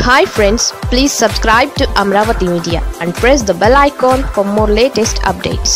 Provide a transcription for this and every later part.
Hi friends, please subscribe to Amravati Media and press the bell icon for more latest updates.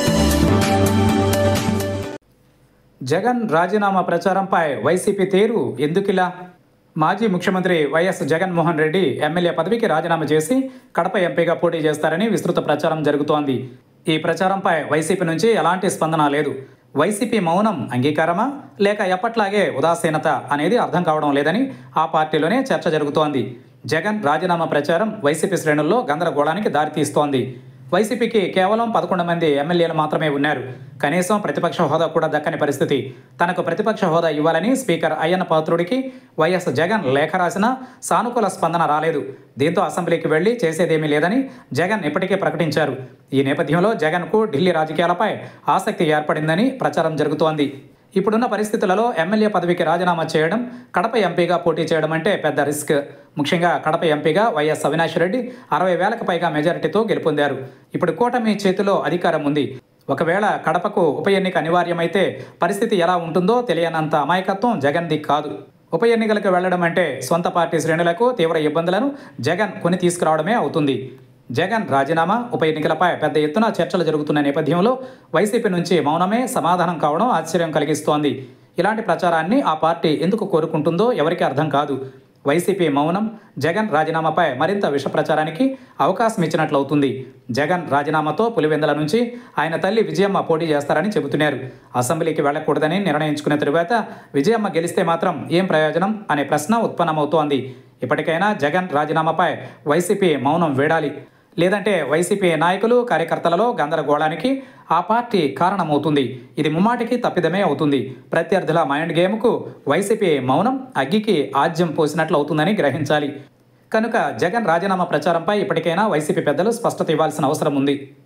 Jagan రాజీనామా ప్రచారంపై YCP తీరు ఎందుకిలా? మాజీ ముఖ్యమంత్రి YS Jaganmohan Reddy MLA పదవికి రాజీనామా చేసి కడప ఎంపీగా పోటీ చేస్తారని విస్తృత ప్రచారం జరుగుతోంది. ఈ ప్రచారంపై వైసీపీ నుంచి ఎలాంటి స్పందన లేదు. వైసీపీ మౌనం అంగీకారమా లేక ఎప్పట్లాగే ఉదాసీనత అనేది అర్థం కావడం లేదని ఆ పార్టీలోనే చర్చ జరుగుతోంది. జగన్ రాజీనామా ప్రచారం వైసీపీ శ్రేణుల్లో గందరగోళానికి దారితీస్తోంది. వైసీపీకి కేవలం 11 మంది ఎమ్మెల్యేలు మాత్రమే ఉన్నారు. కనీసం ప్రతిపక్ష హోదా కూడా దక్కని పరిస్థితి. తనకు ప్రతిపక్ష హోదా ఇవ్వాలని స్పీకర్ అయ్యన్న పాత్రుడికి వైఎస్ జగన్ లేఖ రాసినా సానుకూల స్పందన రాలేదు. దీంతో అసెంబ్లీకి వెళ్లి చేసేదేమీ లేదని జగన్ ఇప్పటికే ప్రకటించారు. ఈ నేపథ్యంలో జగన్కు ఢిల్లీ రాజకీయాలపై ఆసక్తి ఏర్పడిందని ప్రచారం జరుగుతోంది. ఇప్పుడున్న పరిస్థితులలో ఎమ్మెల్యే పదవికి రాజీనామా చేయడం, కడప ఎంపీగా పోటీ చేయడం అంటే పెద్ద రిస్క్. ముఖ్యంగా కడప ఎంపీగా వైఎస్ అవినాష్ రెడ్డి 60,000కు పైగా మెజారిటీతో గెలుపొందారు. ఇప్పుడు కూటమి చేతిలో అధికారం ఉంది. ఒకవేళ కడపకు ఉప ఎన్నిక అనివార్యమైతే పరిస్థితి ఎలా ఉంటుందో తెలియనంత అమాయకత్వం జగన్ది కాదు. ఉప ఎన్నికలకు వెళ్లడం అంటే సొంత పార్టీ శ్రేణులకు తీవ్ర ఇబ్బందులను జగన్ కొని తీసుకురావడమే అవుతుంది. జగన్ రాజీనామా, ఉప ఎన్నికలపై పెద్ద ఎత్తున చర్చలు జరుగుతున్న నేపథ్యంలో వైసీపీ నుంచి మౌనమే సమాధానం కావడం ఆశ్చర్యం కలిగిస్తోంది. ఇలాంటి ప్రచారాన్ని ఆ పార్టీ ఎందుకు కోరుకుంటుందో ఎవరికీ అర్థం కాదు. వైసీపీ మౌనం జగన్ రాజీనామాపై మరింత విష ప్రచారానికి అవకాశం ఇచ్చినట్లవుతుంది. జగన్ రాజీనామాతో పులివెందుల నుంచి ఆయన తల్లి విజయమ్మ పోటీ చేస్తారని చెబుతున్నారు. అసెంబ్లీకి వెళ్లకూడదని నిర్ణయించుకున్న తరువాత విజయమ్మ గెలిస్తే మాత్రం ఏం ప్రయోజనం అనే ప్రశ్న ఉత్పన్నమవుతోంది. ఇప్పటికైనా జగన్ రాజీనామాపై వైసీపీ మౌనం వీడాలి. లేదంటే వైసీపీ నాయకులు, కార్యకర్తలలో గందరగోళానికి ఆ పార్టీ కారణమవుతుంది. ఇది ముమ్మాటికి తప్పిదమే అవుతుంది. ప్రత్యర్థుల మైండ్ గేమ్కు వైసీపీ మౌనం అగ్గికి ఆజ్యం పోసినట్లు అవుతుందని గ్రహించాలి. కనుక జగన్ రాజీనామా ప్రచారంపై ఇప్పటికైనా వైసీపీ పెద్దలు స్పష్టత ఇవ్వాల్సిన అవసరం ఉంది.